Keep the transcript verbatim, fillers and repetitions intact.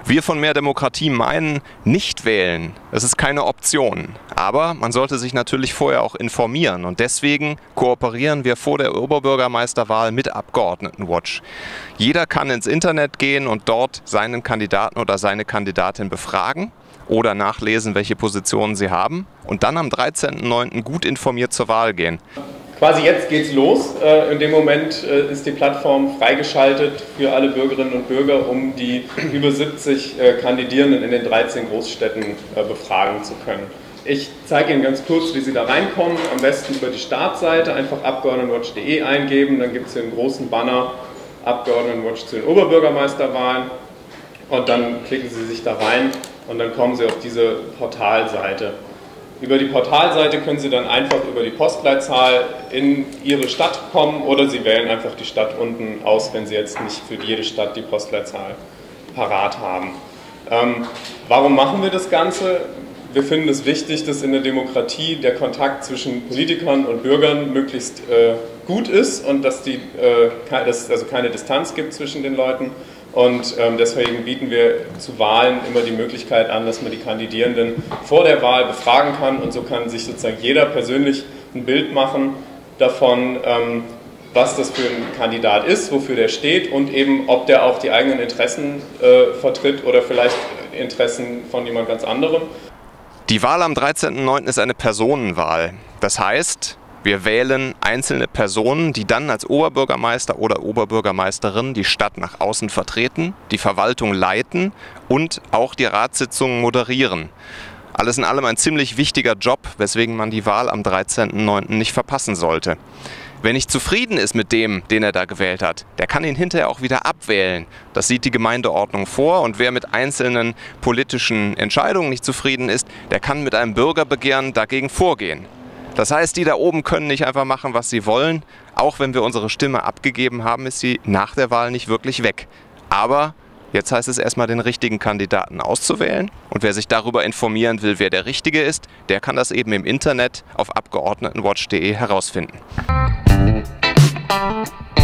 Wir von Mehr Demokratie meinen, nicht wählen, das ist keine Option. Aber man sollte sich natürlich vorher auch informieren und deswegen kooperieren wir vor der Oberbürgermeisterwahl mit Abgeordnetenwatch. Jeder kann ins Internet gehen und dort seinen Kandidaten oder seine Kandidatin befragen oder nachlesen, welche Positionen sie haben und dann am dreizehnten neunten gut informiert zur Wahl gehen. Quasi jetzt geht's los. In dem Moment ist die Plattform freigeschaltet für alle Bürgerinnen und Bürger, um die über siebzig Kandidierenden in den dreizehn Großstädten befragen zu können. Ich zeige Ihnen ganz kurz, wie Sie da reinkommen. Am besten über die Startseite, einfach abgeordnetenwatch punkt de eingeben. Dann gibt es hier einen großen Banner Abgeordnetenwatch zu den Oberbürgermeisterwahlen. Und dann klicken Sie sich da rein und dann kommen Sie auf diese Portalseite. Über die Portalseite können Sie dann einfach über die Postleitzahl in Ihre Stadt kommen oder Sie wählen einfach die Stadt unten aus, wenn Sie jetzt nicht für jede Stadt die Postleitzahl parat haben. Ähm, warum machen wir das Ganze? Wir finden es wichtig, dass in der Demokratie der Kontakt zwischen Politikern und Bürgern möglichst äh, gut ist und dass, die, äh, dass es also keine Distanz gibt zwischen den Leuten. Und ähm, deswegen bieten wir zu Wahlen immer die Möglichkeit an, dass man die Kandidierenden vor der Wahl befragen kann und so kann sich sozusagen jeder persönlich ein Bild machen davon, ähm, was das für ein Kandidat ist, wofür der steht und eben, ob der auch die eigenen Interessen äh, vertritt oder vielleicht Interessen von jemand ganz anderem. Die Wahl am dreizehnten neunten ist eine Personenwahl. Das heißt, wir wählen einzelne Personen, die dann als Oberbürgermeister oder Oberbürgermeisterin die Stadt nach außen vertreten, die Verwaltung leiten und auch die Ratssitzungen moderieren. Alles in allem ein ziemlich wichtiger Job, weswegen man die Wahl am dreizehnten neunten nicht verpassen sollte. Wer nicht zufrieden ist mit dem, den er da gewählt hat, der kann ihn hinterher auch wieder abwählen. Das sieht die Gemeindeordnung vor und wer mit einzelnen politischen Entscheidungen nicht zufrieden ist, der kann mit einem Bürgerbegehren dagegen vorgehen. Das heißt, die da oben können nicht einfach machen, was sie wollen. Auch wenn wir unsere Stimme abgegeben haben, ist sie nach der Wahl nicht wirklich weg. Aber jetzt heißt es erstmal, den richtigen Kandidaten auszuwählen. Und wer sich darüber informieren will, wer der Richtige ist, der kann das eben im Internet auf abgeordnetenwatch punkt de herausfinden.